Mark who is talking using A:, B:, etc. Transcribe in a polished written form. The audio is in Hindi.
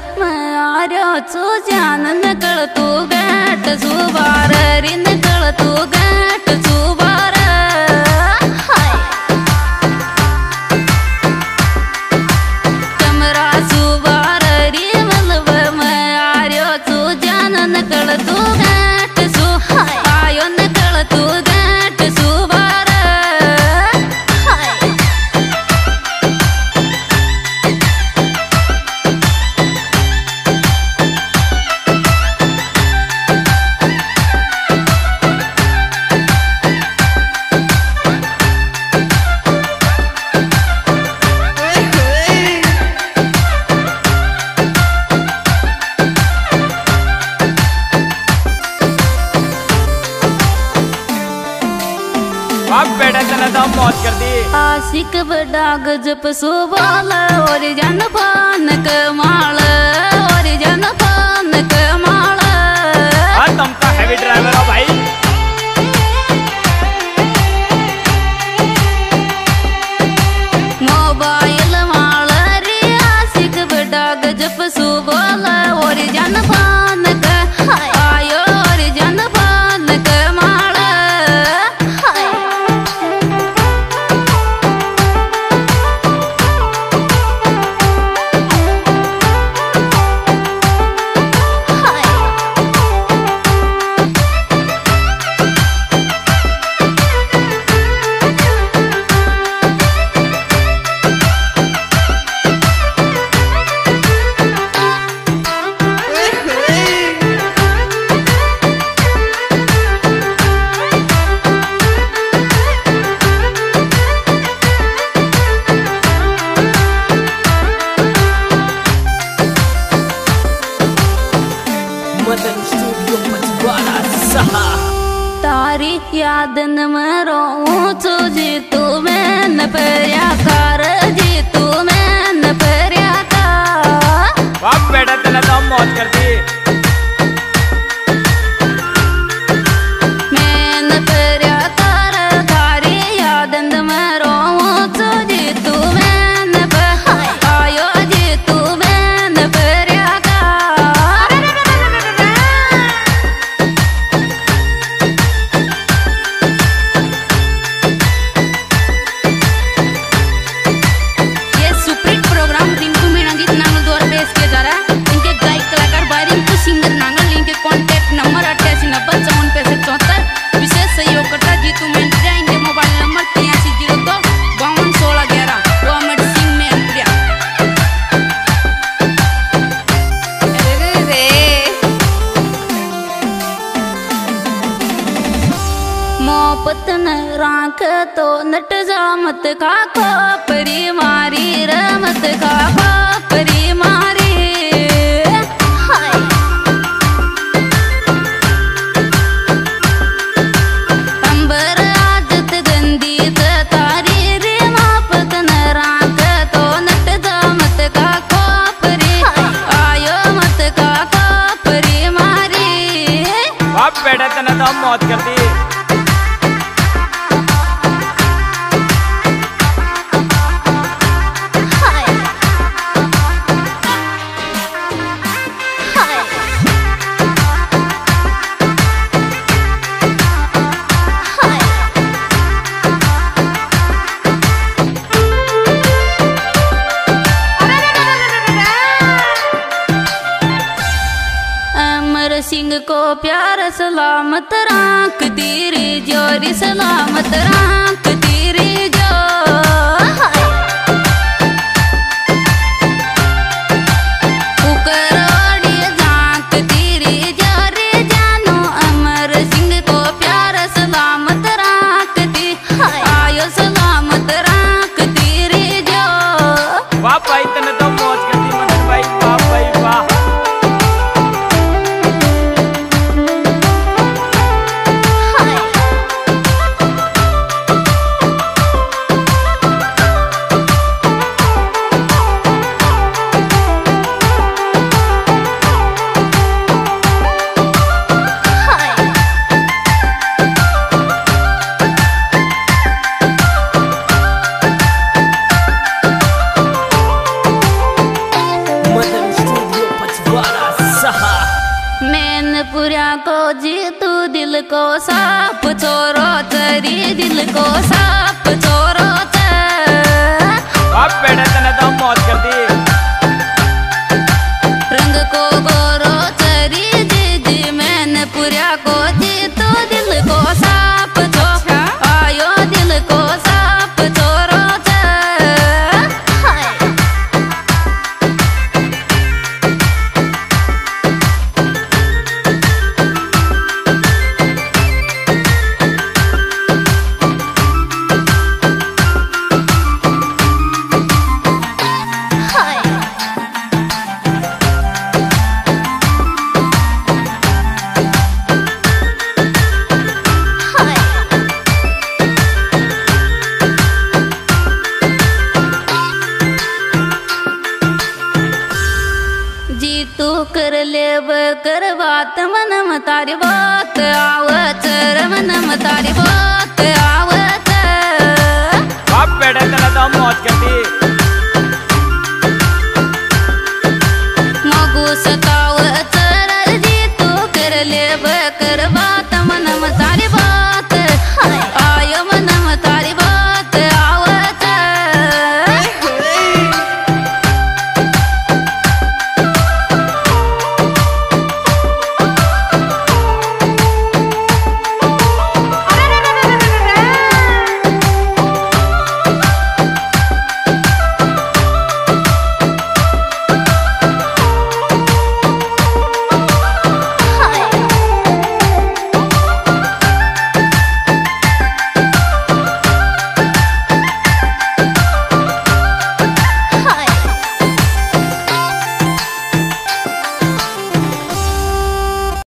A: मैं आर्यो चू जान नकल तू गैट सुबार री नकल तू गैट सुबार कमरा सुबार री मतलब मैं आर्यो चू जान नकल तू गैट सु आयो नकल तू गैट सुबार
B: मौज कर दी
A: आशिक बड़ा गजब सुबाल और जन पान कमाल और जन पान कमाल
B: तुम का हैवी ड्राइवर हो भाई
A: मोबाइल माल रे आशिक बड़ा गजब सुबाल और जन पान आयो और जन पान कमाल तारी याद न मरो ऊंचो जी तू मैं न परया कार जी तू मैं न परया का
B: वाह बेटा तेरा तो मौज कर दी
A: मैं न परया कार तारी याद न मरो ऊंचो जी तू मैं न आयो जी तू मैं न परया का पतन राख तो नट जामत खा परी मारी रमत खा परी मारी अंबर आदत गंदी तारी रे माँ पतन राख तो नट जामत खा परी आयो मत खा परी मारी
B: वाह बेटा तेरा तो मौज कर दी
A: सिंह को प्यार सलामत राख तेरी जोरी सलामत राख तेरी जो उकरोड़ी झांक तेरी जोरी जानो अमर सिंह को प्यार सलामत राख ती आयो सलामत राख तेरी जो
B: वाह भाई तने तो मौज कर दी मदन भाई वाह भाई वाह
A: जी तू दिल को साफ छोरो तेरी दिल को साफ छोरो
B: अब बेटा तने तो मौज कर दी
A: रंग को गोरो चरी जी जी मैंने पुरिया को जी तू दिल को साफ छो आयो दिल को साफ छोरो तू कर ले कर बात मनम तारी बात आवत मनम तारी बात आवत
B: अब बेटा तने तो मौज कर दी